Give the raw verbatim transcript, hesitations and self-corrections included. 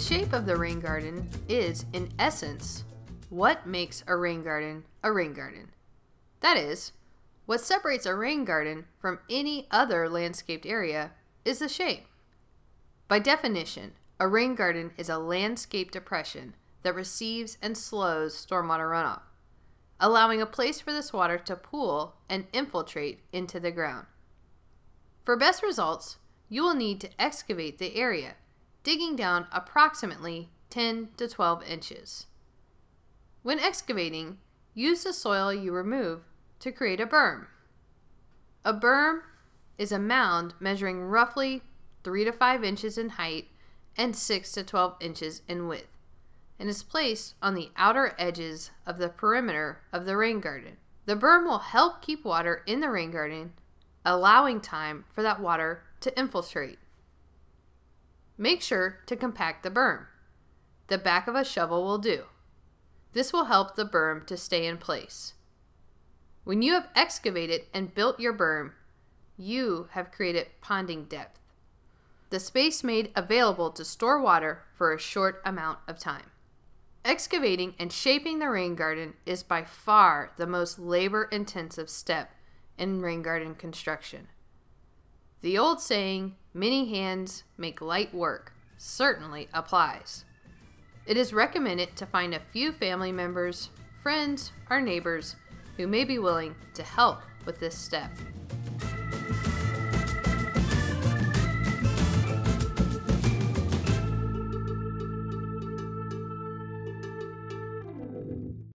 shape of the rain garden is, in essence, what makes a rain garden a rain garden. That is, what separates a rain garden from any other landscaped area is the shape. By definition, a rain garden is a landscape depression that receives and slows stormwater runoff, allowing a place for this water to pool and infiltrate into the ground. For best results, you will need to excavate the area, digging down approximately ten to twelve inches. When excavating, use the soil you remove to create a berm. A berm is a mound measuring roughly three to five inches in height and six to twelve inches in width, and is placed on the outer edges of the perimeter of the rain garden. The berm will help keep water in the rain garden, allowing time for that water to infiltrate. Make sure to compact the berm. The back of a shovel will do. This will help the berm to stay in place. When you have excavated and built your berm, you have created ponding depth, the space made available to store water for a short amount of time. Excavating and shaping the rain garden is by far the most labor-intensive step in rain garden construction. The old saying, "Many hands make light work," certainly applies. It is recommended to find a few family members, friends, or neighbors who may be willing to help with this step.